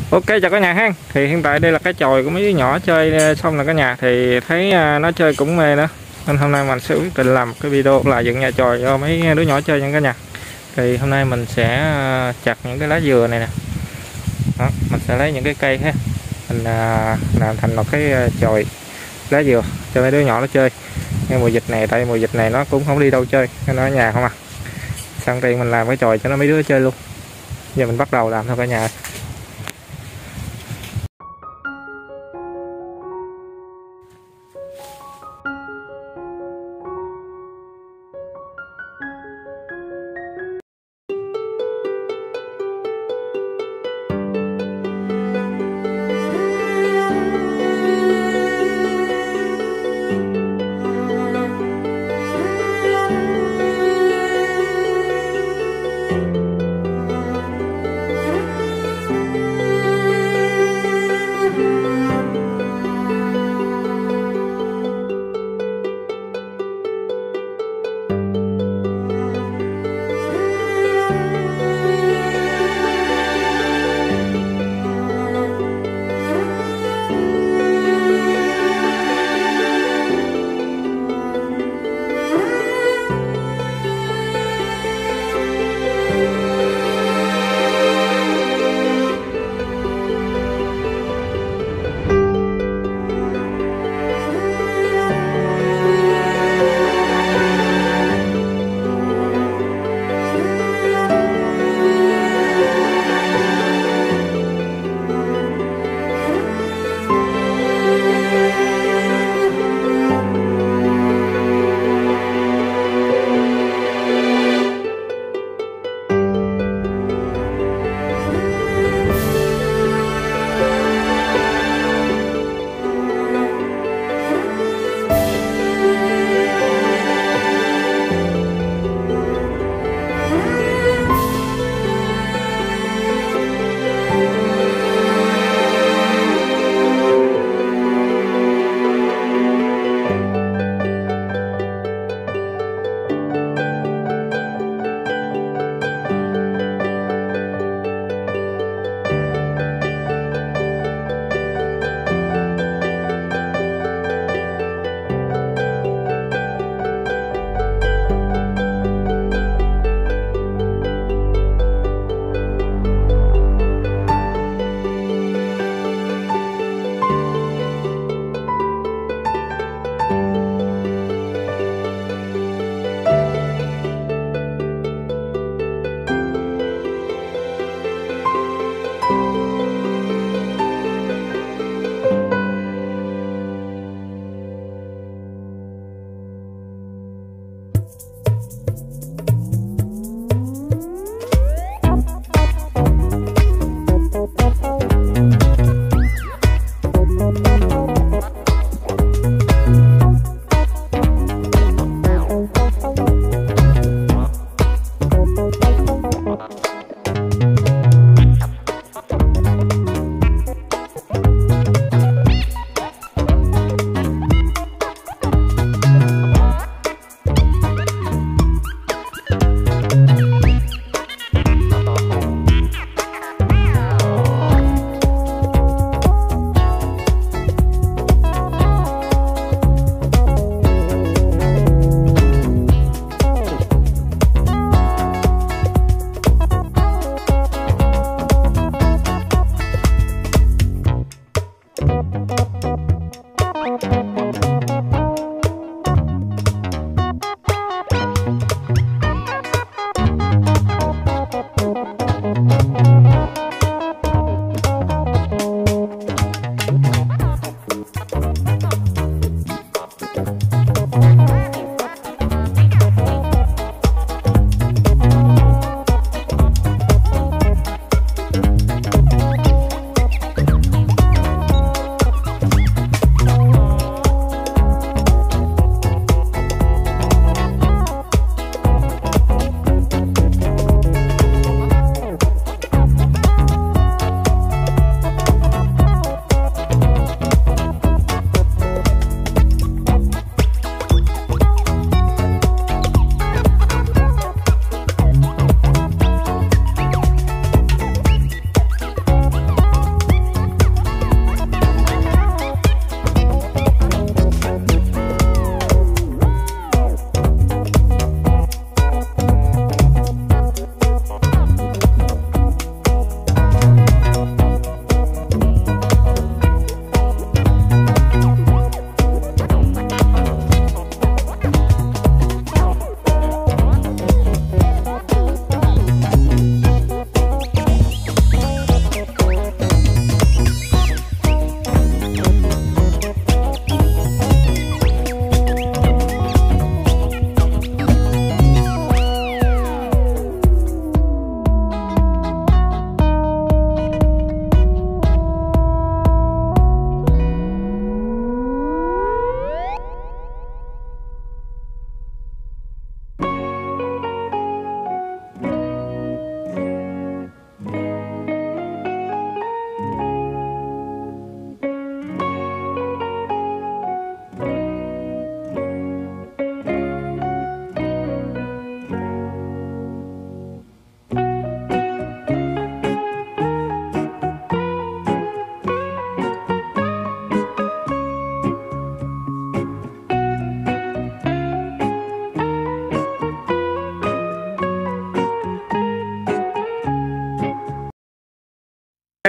Ok chào cả nhà ha. Thì hiện tại đây là cái chòi của mấy đứa nhỏ chơi xong là cả nhà thì thấy nó chơi cũng mê nữa. Nên hôm nay mình sẽ quyết định làm một cái video là dựng nhà chòi cho mấy đứa nhỏ chơi nha cả nhà. Thì hôm nay mình sẽ chặt những cái lá dừa này nè. Đó, mình sẽ lấy những cái cây ha. Mình làm thành một cái chòi lá dừa cho mấy đứa nhỏ nó chơi. Nhưng mùa dịch này, tại mùa dịch này nó cũng không đi đâu chơi, nó ở nhà không à. Sẵn tiện mình làm cái chòi cho nó mấy đứa chơi luôn. Giờ mình bắt đầu làm thôi cả nhà.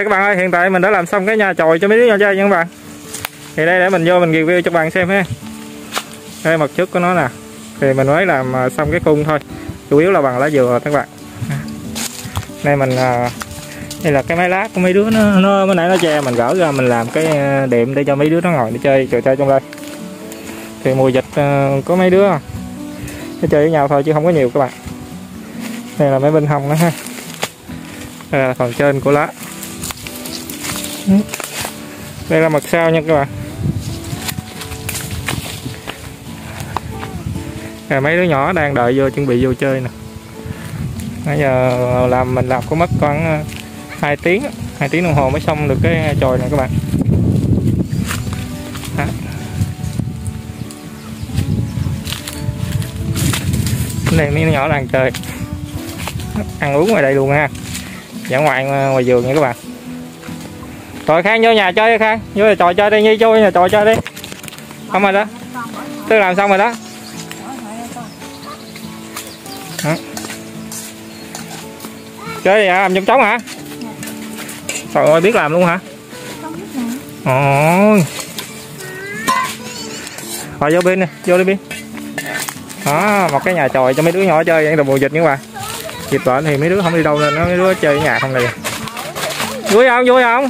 Đây các bạn ơi, hiện tại mình đã làm xong cái nhà chòi cho mấy đứa nhỏ chơi nha các bạn. Thì đây để mình vô mình review cho các bạn xem ha. Đây mặt trước của nó nè. Thì mình mới làm xong cái khung thôi. Chủ yếu là bằng lá dừa các bạn. Đây mình đây là cái máy lát của mấy đứa nó mới nãy nó che mình gỡ ra mình làm cái đệm để cho mấy đứa nó ngồi nó chơi trò chơi trong đây. Thì mùa dịch có mấy đứa nó chơi với nhau thôi chứ không có nhiều các bạn. Đây là mấy bên hông đó ha. Đây là phần trên của lá. Đây là mặt sau nha các bạn. Mấy đứa nhỏ đang đợi vô chuẩn bị vô chơi nè. Bây giờ mình làm có mất khoảng 2 tiếng đồng hồ mới xong được cái chòi này các bạn. Đây mấy đứa nhỏ đang chơi ăn uống ngoài đây luôn ha, dã ngoại ngoài vườn nha các bạn. Rồi Khang vô nhà chơi Khang, vô nhà trò chơi đi Nhi, vô nhà trò chơi đi. Không rồi đó, tôi làm xong rồi đó. Chơi gì hả? Làm trong trống hả? Trời ơi, biết làm luôn hả? Ôi. Rồi vô bên nè, vô đi bên. Đó, một cái nhà chòi cho mấy đứa nhỏ chơi trong mùa dịch các bạn. Dịch bệnh thì mấy đứa không đi đâu nên mấy đứa chơi ở nhà không này. Vui không? Vui không?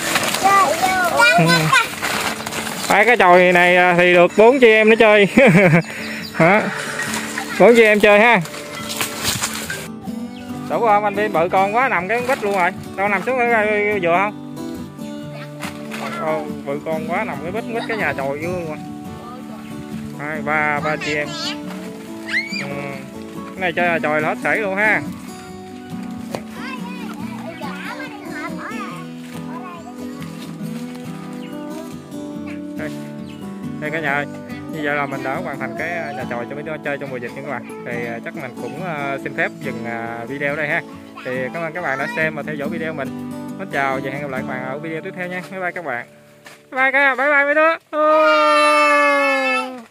Cái chòi này thì được 4 chị em nó chơi. Hả? 4 chị em chơi ha. Đủ không? Anh Vin bự con quá nằm cái vít luôn rồi. Đâu nằm xuống cái vừa không? Bự con quá nằm cái vít cái nhà chòi vô luôn. Hai ba chị em. Cái này chơi là chòi là hết sảy luôn ha. Đây cả nhà ơi, như vậy là mình đã hoàn thành cái nhà chòi cho mấy đứa chơi trong mùa dịch nha các bạn. Thì chắc mình cũng xin phép dừng video đây ha. Thì cảm ơn các bạn đã xem và theo dõi video mình. Xin chào và hẹn gặp lại các bạn ở video tiếp theo nha. Bye bye các bạn. Bye bye mấy đứa.